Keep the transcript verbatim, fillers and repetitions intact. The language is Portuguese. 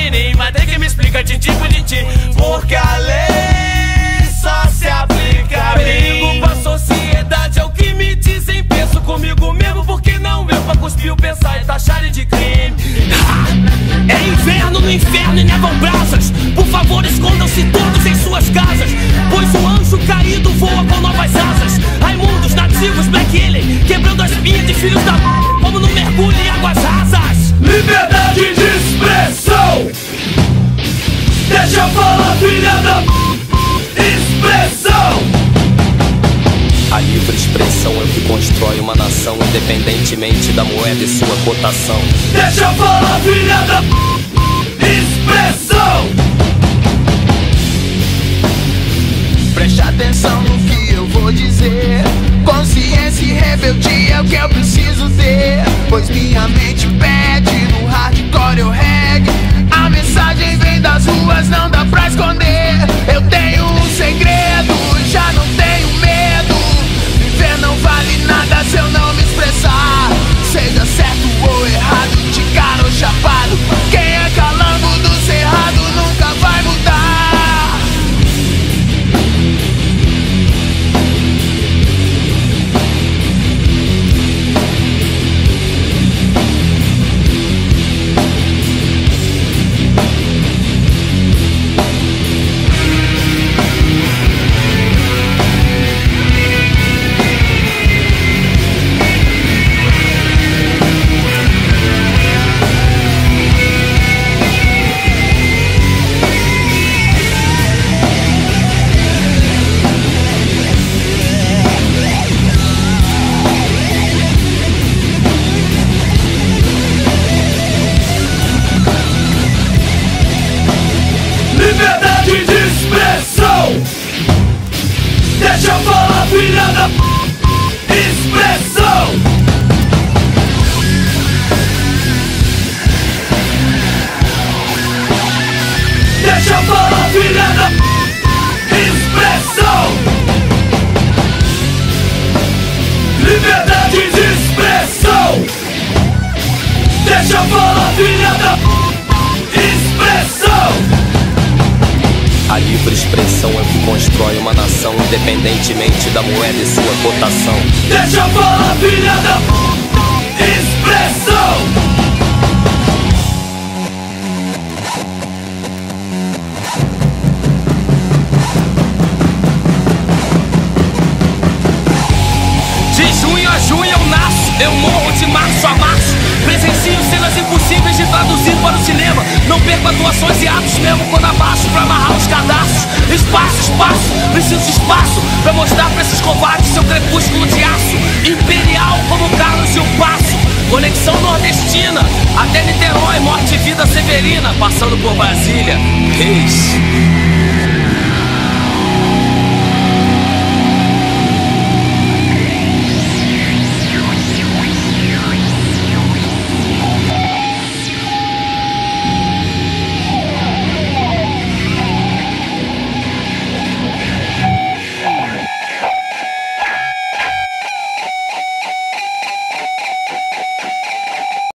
menininho, mas tem que me explica de tipo de ti, porque a lei só se aplica a mim. Perigo pra sociedade é o que me dizem. Penso comigo mesmo, porque não eu pra cuspir o pensar e taxar de crime. É inverno no inferno e nevam brasas. Por favor, escondam-se todos em suas casas, pois o anjo caído voa com novas asas. Raimundos, nativos, Black Alien, quebrando as pinhas de filhos da p***, como no mergulho em águas rasas. Liberdade de expressão. Deixa eu falar, filha da p***. Expressão. A livre expressão é o que constrói uma nação, independentemente da moeda e sua cotação. Deixa eu falar, filha da p***. Expressão. Preste atenção no que eu vou dizer. Consciência e rebeldia é o que eu preciso ter, pois minha mente pede no hardcore ou reggae. A mensagem vem das ruas, não dá pra esconder. Eu tenho um segredo, já não tenho medo. Viver não vale nada se eu não me expressar. Seja certo ou errado, de cara ou chapado, quem é calango do cerrado nunca vai mudar. Liberdade de expressão. Deixa eu falar, filha da p***. Expressão. Deixa eu falar, filha da p***. Expressão. Liberdade de expressão. Deixa eu falar, filha da p***. Expressão. A livre expressão é o que constrói uma nação, independentemente da moeda e sua cotação. Deixa eu falar, filha da p***. Expressão. De junho a junho eu nasço, eu morro de março a março. Presencio cenas impossíveis de traduzir para o cinema. Não perco atuações e atos mesmo quando abaixo pra amarrar os cadastros. Espaço, espaço, preciso de espaço pra mostrar pra esses covardes seu crepúsculo de aço. Imperial como Carlos e o Passo. Conexão nordestina, até Niterói, morte e vida severina. Passando por Brasília, reis.